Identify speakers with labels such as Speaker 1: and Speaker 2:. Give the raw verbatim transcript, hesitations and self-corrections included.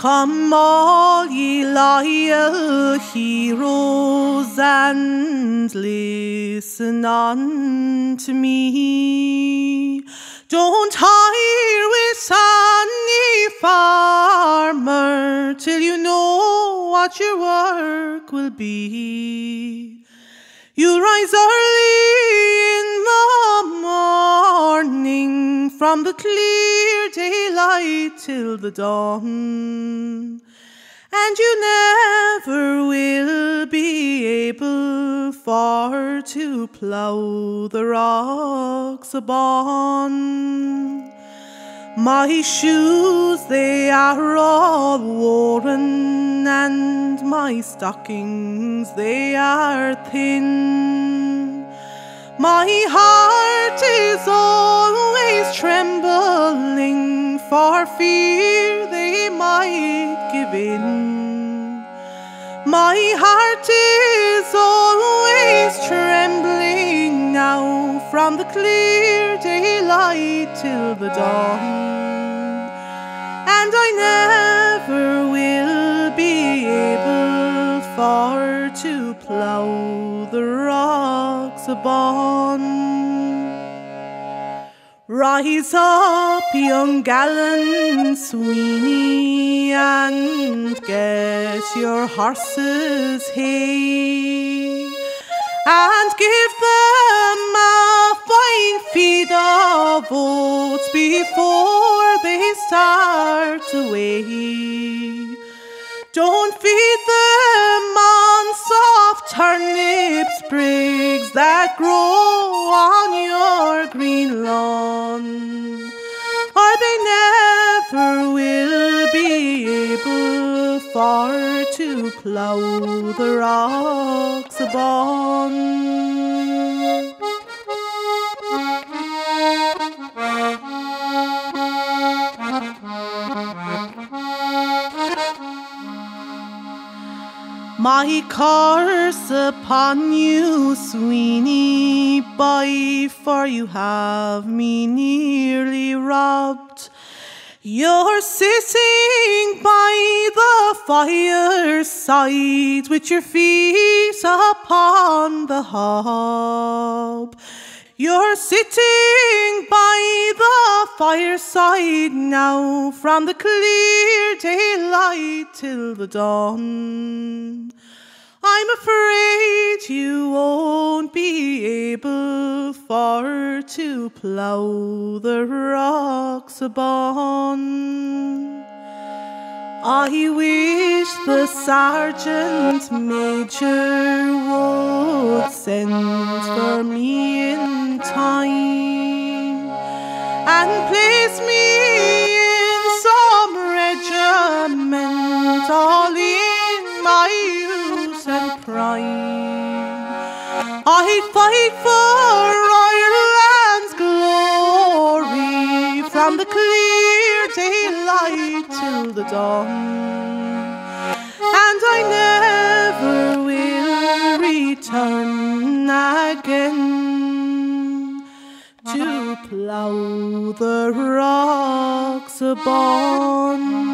Speaker 1: Come all ye loyal heroes and listen unto me. Don't hire with any farmer till you know what your work will be. You rise early in the morning from the clear daylight till the dawn, and you never will be able for to plough the rocks of Bawn. My shoes, they are all worn, and my stockings, they are thin. My heart is always trembling for fear they might give in. My heart is always trembling now from the clear daylight till the dawn, and I never will be able for to plough the rocks of Bawn. Rise up, young gallant Sweeney, and get your horses hay, and give them a fine feed of oats before they start away. Don't feed them on soft turnip sprigs that grow on your green lawn, or they never will be able for to plough the rocks of Bawn. My curse upon you, Sweeney boy, for you have me nearly robbed. You're sitting by the fireside with your feet upon the hob. You're sitting by the fireside now from the clear daylight till the dawn. I'm afraid you won't be able for to plough the rocks of Bawn. I wish the sergeant major would send for me in time and place me in some regiment all in my youth and prime. I'd fight for Ireland's glory from the clear daylight till the dawn, and I never will return again to plough the rocks of Bawn.